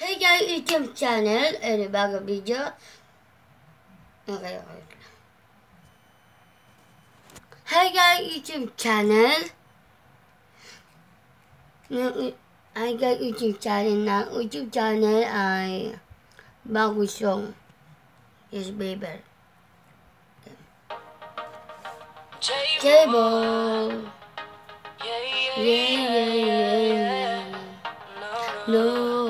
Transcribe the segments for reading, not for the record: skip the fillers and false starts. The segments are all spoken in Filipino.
Hey guys, YouTube channel. Bagong video. Okay. Hey guys, YouTube channel. Hi guys, YouTube channel na. YouTube channel ay bagong song. Yes, baby. Table. Yeah. No.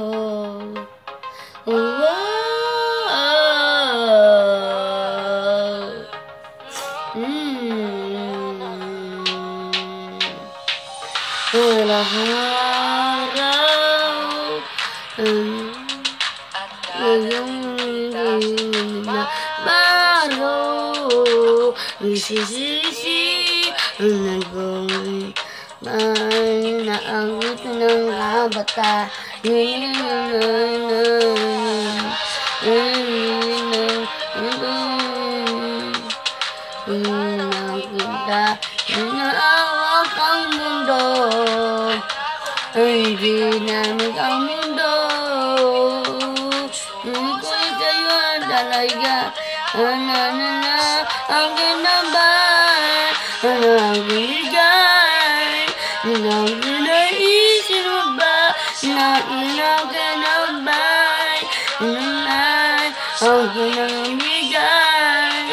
Baru sisi nagong mana ang ng kabata kita inaawak ang mundo hindi namin ang mundo iko'y kayo ang talaga ang ginabay ang binigay ang ginaisip mo ba na inaginabay ang ginamigay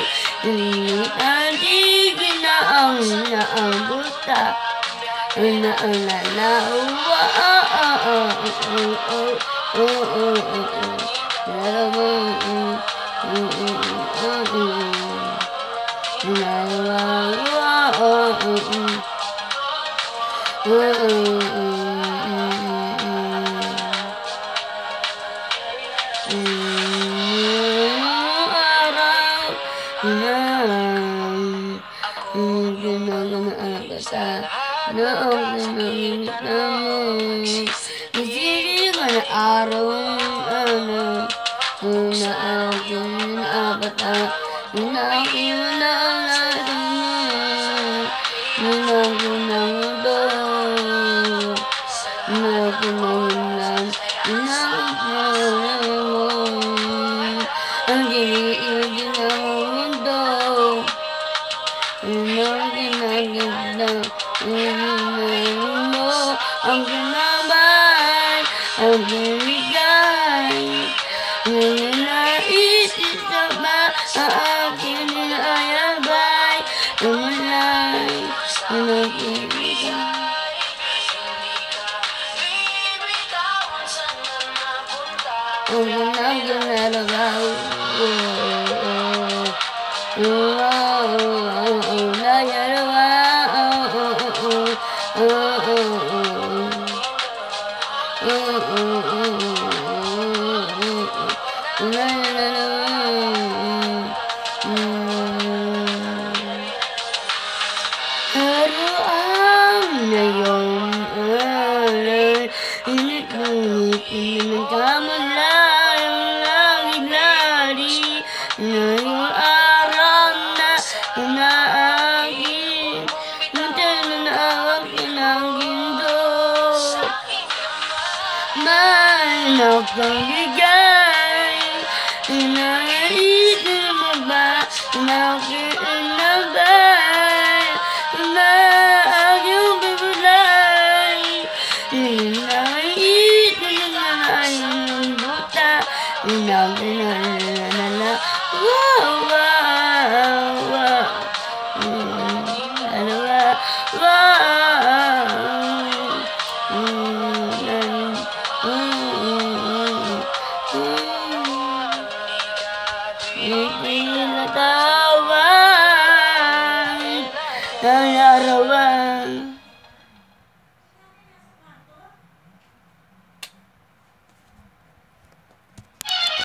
hindi ginaang buta ang ginabay, ang binigay, naisip sa ba, ang aking inayabay, umalay, ang nagbibigay. Ang ginagalaw, haruan na yung init-init nagkamalayang lari-lari na yung araw na inaagin natin ang gindo man nagbigay inaisip mo ba nakinabay na aking bibulay inaisip na ayong buta inaginalala Ikinatawag ng larawan